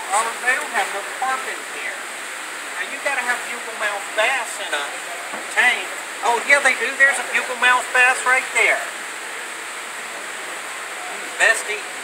Robert, they don't have no carp in here. Now you gotta have bugle mouth bass in a tank. Oh yeah, they do. There's a bugle mouth bass right there. Best eating